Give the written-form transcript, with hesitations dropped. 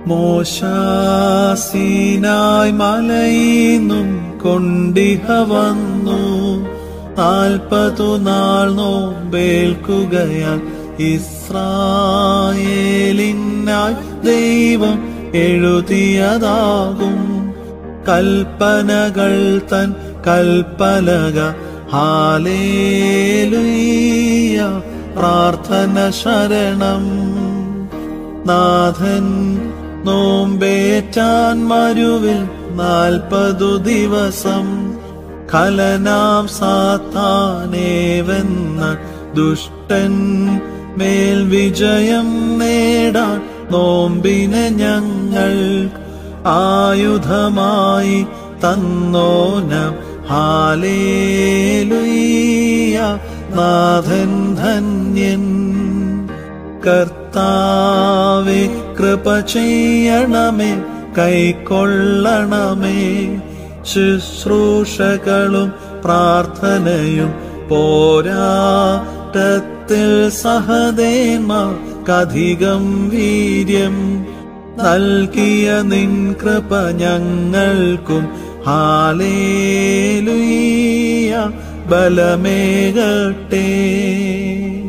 മോശെ സീനായ് മലയിന്നും കൊണ്ടിഹ വന്നു 40 നാൾ നോമ്പേൽക്കുകയാൽ ഇസ്രായേലിനായി ദൈവം എഴുതിയതാകും കൽപ്പനകൾ തൻ കൽപ്പലക. ഹാലേലൂയ പ്രാർത്ഥന ശരണം. നാഥൻ നോമ്പേറ്റാൻ മരുവിൽ 40 ദിവസം കലനാം സാത്താനേവെന്ന ദുഷ്ടൻ മേൽ വിജയം നേടാൻ നോമ്പിനെ ഞങ്ങൾ ആയുധമായി തന്നോനം. ഹാലേലൂയ നാഥൻ ധന്യൻ. കർത്താവേ കൃപ ചെയ്യണമേ, കൈക്കൊള്ളണമേ ശുശ്രൂഷകളും പ്രാർത്ഥനയും. പോരാട്ടത്തിൽ സഹദേന്മാർക്കധികം വീര്യം നൽകിയ നിൻ കൃപ ഞങ്ങൾക്കും. ഹാലേലൂയ ബലമേകട്ടെ.